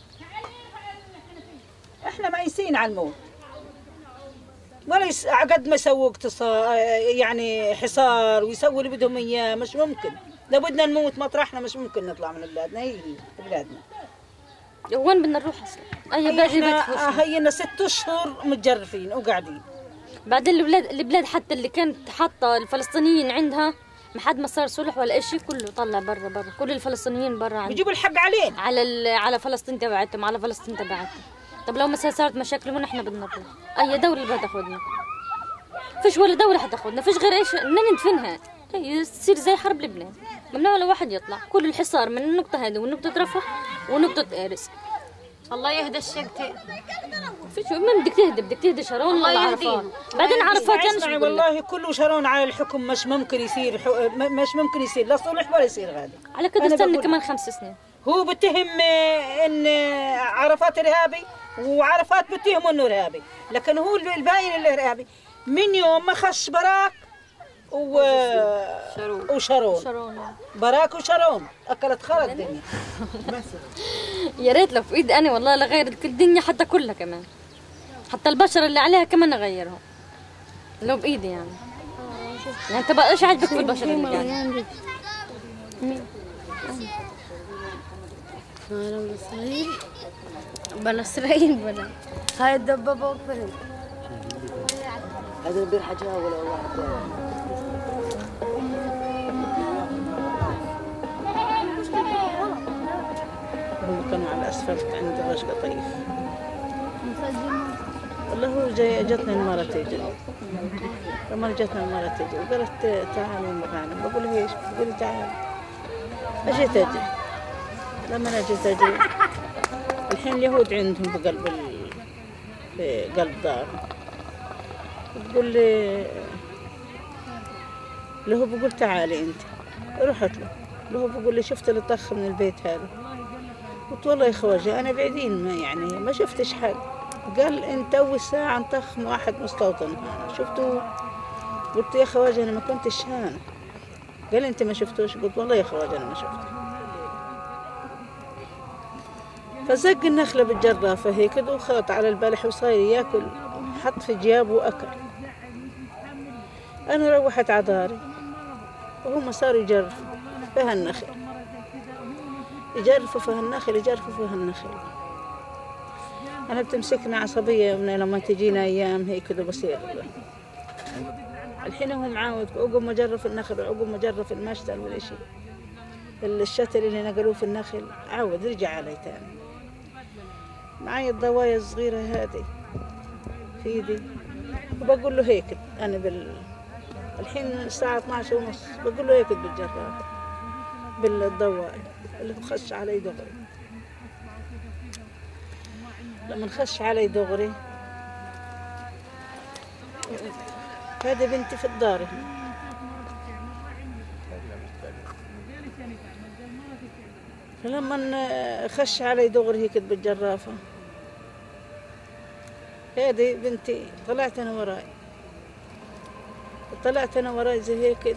احنا مقايسين على الموت. ولا قد ما يسووا يعني حصار ويسووا اللي بدهم اياه، مش ممكن. لو بدنا نموت مطرحنا مش ممكن نطلع من بلادنا. هي بلادنا وين بدنا نروح اصلا؟ احنا هينا 6 اشهر متجرفين وقاعدين. بعدين البلاد حتى اللي كانت حاطه الفلسطينيين عندها ما حد ما صار صلح ولا شيء، كله طلع برا، كل الفلسطينيين برا بيجيبوا الحق علينا على فلسطين تبعتهم، على فلسطين تبعتهم. طب لو مثلا صارت مشاكل وين احنا بدنا نروح؟ اي دوله بدها تاخذنا؟ فيش ولا دوله حتاخذنا، فيش غير ايش؟ بدنا ندفنها. هي تصير زي حرب لبنان، ممنوع ولا واحد يطلع، كل الحصار من النقطه هذه ونقطه رفح ونقطه ارس. الله يهدى الشقتين. فيش من بدك تهدي شارون ولا عرفات؟ بعدين عرفات اسمعي والله كله شارون على الحكم مش ممكن يصير مش ممكن يصير لا صلح ولا يصير غادي. على كده استنى كمان 5 سنين. هو بتهم ان عرفات ارهابي وعرفات بتهمه انه ارهابي، لكن هو الباين اللي ارهابي من يوم ما خش براك وشارون براك وشارون اكلت خرا الدنيا. يا ريت لو في ايدي انا والله لغير كل الدنيا حتى كلها كمان، حتى البشر اللي عليها كمان اغيرهم لو بايدي يعني انت بقى ايش عاجبك في البشر اللي قاعد؟ أنا صغير بلا إسرائيل بلا هاي الدبابة وقفلت. هذا البير حاجة ولا واحد هم كانوا على الأسفلت عند غش قطيف. والله هو جتنا المرة تيجي، لما جتنا المرة تيجي وقالت تعالي مكاني، بقول لها ايش؟ بقول لي تعالي. اجيت اجي، لما انا جيت اجي الحين اليهود عندهم بقلب دارهم. بقول لي له بقول تعالي انت، رحت له بقول لي شفت اللي طخ من البيت هذا؟ قلت والله يا خواجه انا بعيدين ما شفتش حد. قال انت اول ساعه انطخ واحد مستوطن شفته. قلت يا خواجه انا ما كنتش هنا. قال انت ما شفتوش؟ قلت والله يا خواجه انا ما شفته. فزق النخله بالجرافه هيك وخلط على البلح وصاير ياكل، حط في جيابه واكل. انا روحت على داري وهم صاروا يجرفوا في هالنخل، يجرفوا في هالنخل، يجرفوا في هالنخل. أنا بتمسكنا عصبية لما تجينا أيام هيك كذا بصير. الحين هو معاود عقب ما جرف النخل وعقب ما جرف المشتل ولا شيء. الشتل اللي نقلوه في النخل عاود رجع علي تاني. معي الضوايا الصغيرة هذه في ايدي وبقول له هيك أنا الحين الساعة 12:30 بقول له هيك بالجرافة بالضوايا اللي خش علي دغري. لما خش علي دغري هذه بنتي في الدار هنا. فلما خش علي دغري هيك بالجرافة هذه بنتي طلعت أنا وراي زي هيك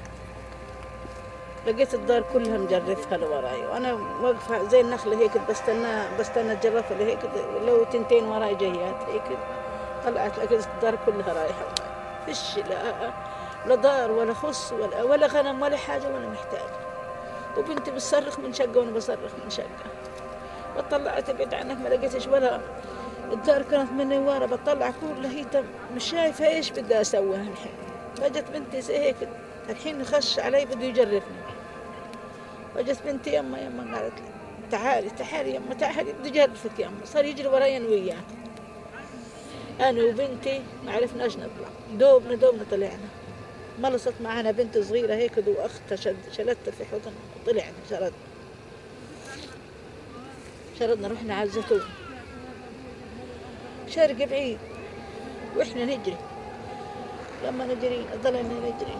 لقيت الدار كلها مجرفها لوراي وأنا واقفة زي النخلة هيك بستنى الجرافة اللي هيك لو 2 وراي جايات هيك. طلعت لقيت الدار كلها رايحة وراي، فيش لا دار ولا خص ولا غنم ولا حاجة ولا محتاجة. وبنتي بتصرخ من شقة وأنا بصرخ من شقة. وطلعت بعيد عنك ما لقيتش ولا الدار كانت مني ورا، بطلع كلها هي مش شايفة إيش بدي أسويها الحين. فجت بنتي زي هيك الحين خش علي بده يجرفني. فجت بنتي يما قالت لي تعالي يما تعالي بدي اجرفك يما. صار يجري وراي انا وياه. انا وبنتي ما عرفناش نطلع، دوبنا طلعنا. ملصت معنا بنت صغيره هيك واختها شلتها في حضنها وطلعنا شردنا رحنا على الزيتون شارق بعيد واحنا نجري. لما نجري ضلنا نجري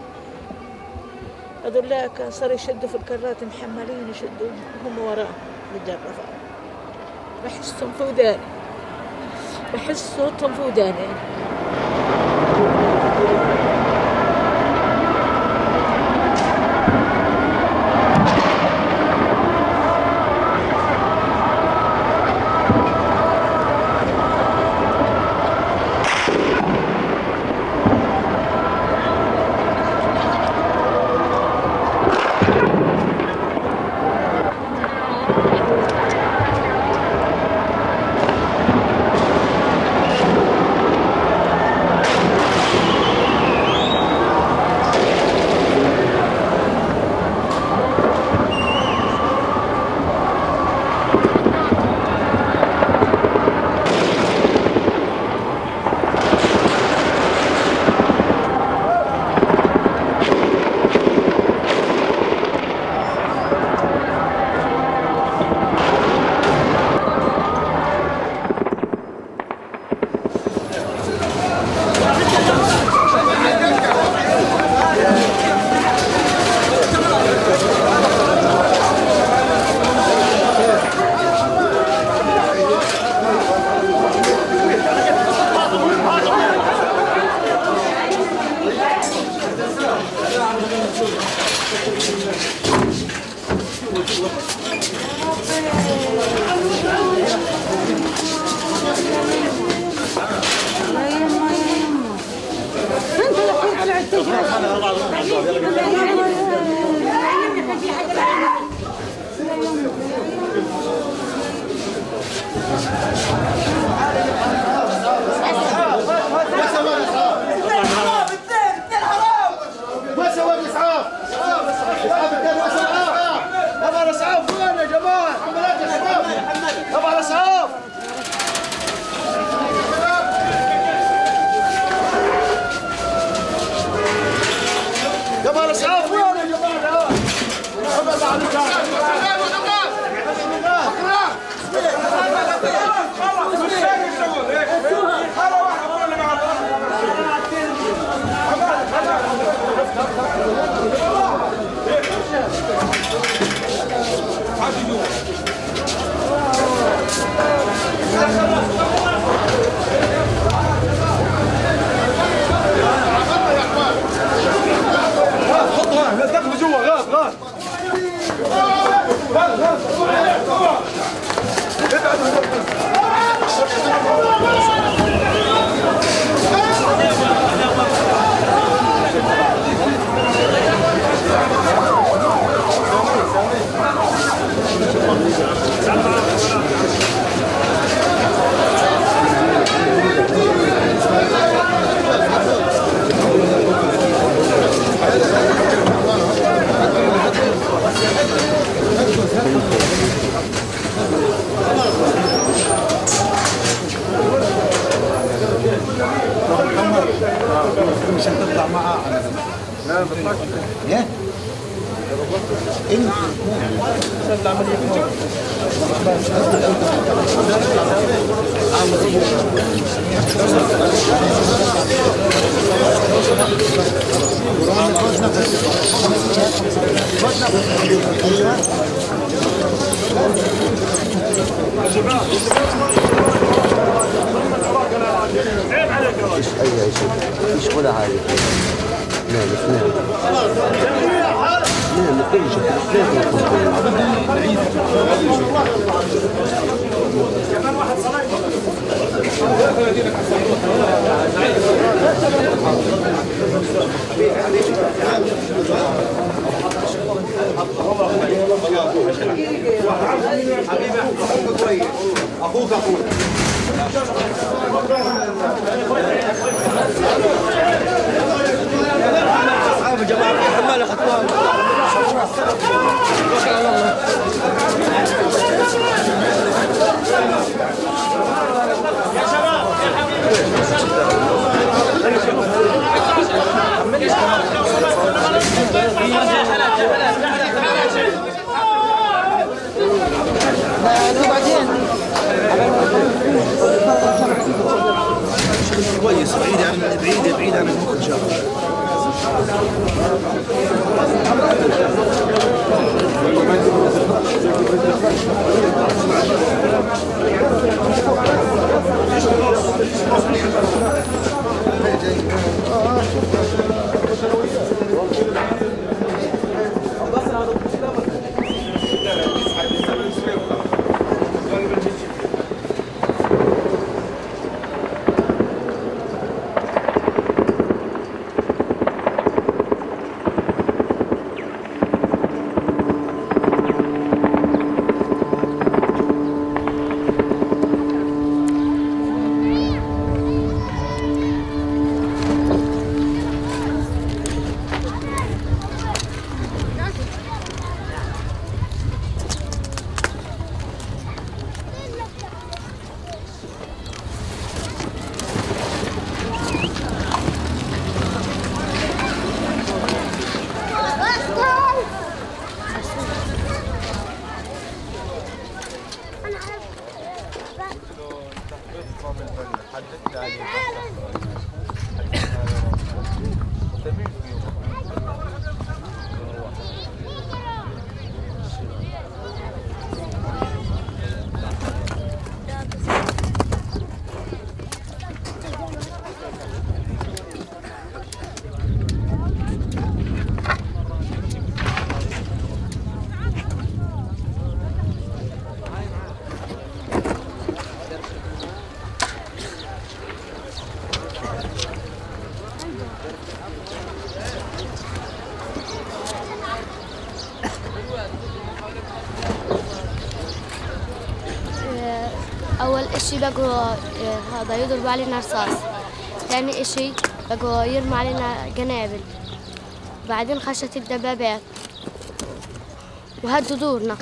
هذولاك صاروا يشدوا في الكرات محملين يشدوا هم وراهم بالجرافة. بحس صوتهم في وداني. جمال اسعاف وين يا جمال؟ دخلوا جوا غاز غاز مشان تطلع معاه على لا بطلعش ايه انت ايش ولا حاجه نعم اثنين نعم كل شيء حبيبي اخوك اخوك يا جماعه في حماله خطوان ما شاء الله يا شباب يا كويس بعيد عن المخ ان شاء الله. أول إشي بقوا هذا يضربوا علينا رصاص، ثاني إشي بقوا يرموا علينا قنابل، بعدين خشت الدبابات وهدوا دورنا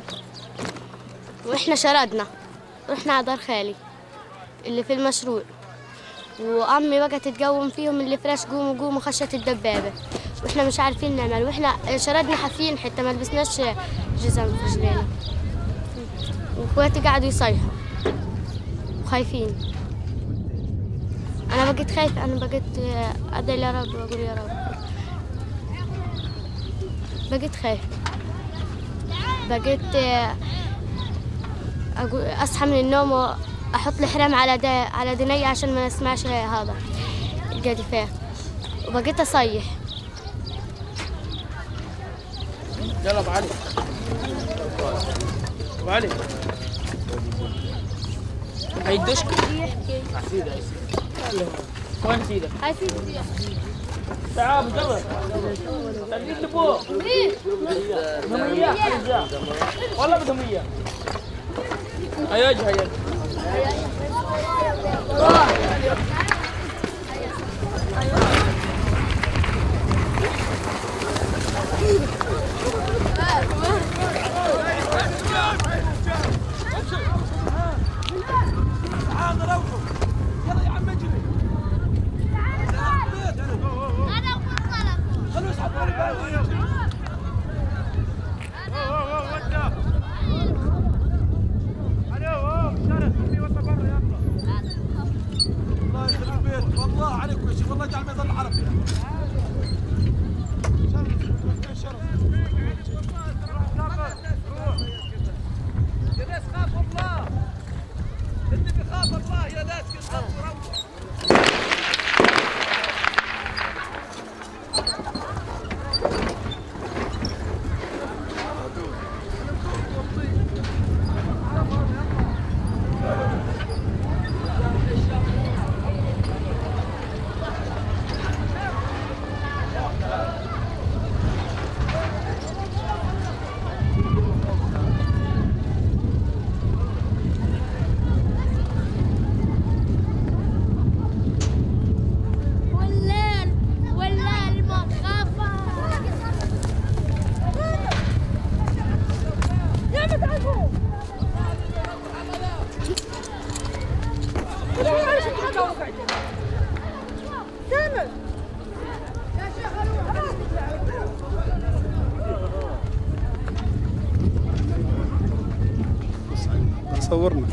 وإحنا شردنا، رحنا على دار خالي اللي في المشروع، وأمي بقت تقوم فيهم اللي فرش قوموا قوموا، خشت الدبابة واحنا مش عارفين نعمل، واحنا شردنا حافين حتى ما لبسناش جزم في رجلينا، واخواتي قعدوا يصيحوا وخايفين. انا بقيت خايفه، انا بقيت ادعي يا رب واقول يا رب، بقيت خايفه، بقيت اصحى من النوم واحط الحرام على دنيا عشان ما نسمعش هذا القذيفات، وبقيت اصيح. يلا ابو علي، ابو علي هاي الدشك وين سيدك؟ هاي سيدك. تعال جرب خليك لفوق. بدهم اياه والله بدهم اياه. هيا اجي هيا. والله عليكم يا شيخ، والله جعل ما يظل عربي. يا ناس خافوا الله، اللي بيخاف الله يا ناس يخاف وروح. صورنا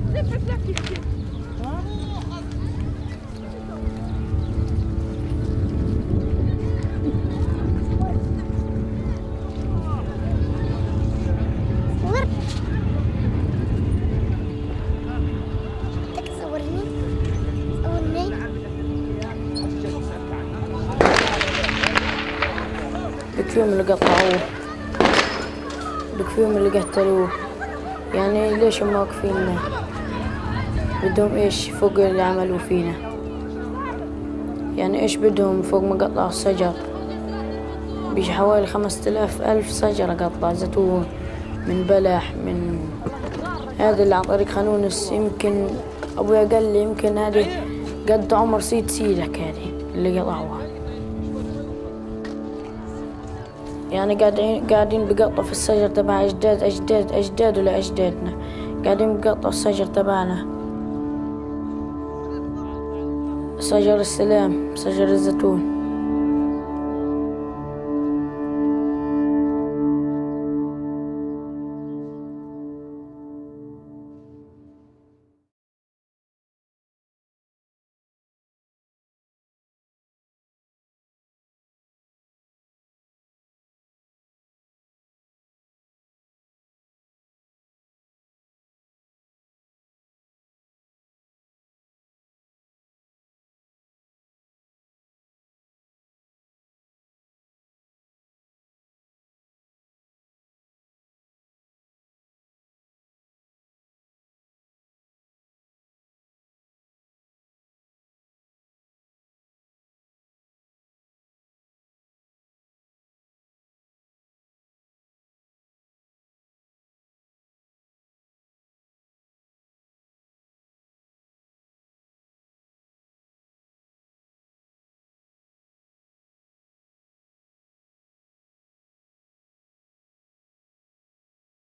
فيهم اللي قطعوه، فيهم اللي قتلوه. يعني ليش هم واقفين؟ بدهم ايش فوق اللي عملوا فينا؟ يعني ايش بدهم فوق ما قطعوا الشجر؟ بيجي حوالي 5000 شجرة قطع، زيتون من بلح من هذا اللي على طريق خانونس. يمكن ابويا قال لي يمكن هذه قد عمر سيدك هذه اللي قطعوها. يعني قاعدين بقطعوا في الشجر تبع أجداد ولا أجدادنا، قاعدين بقطعوا الشجر تبعنا، شجر السلام، شجر الزيتون.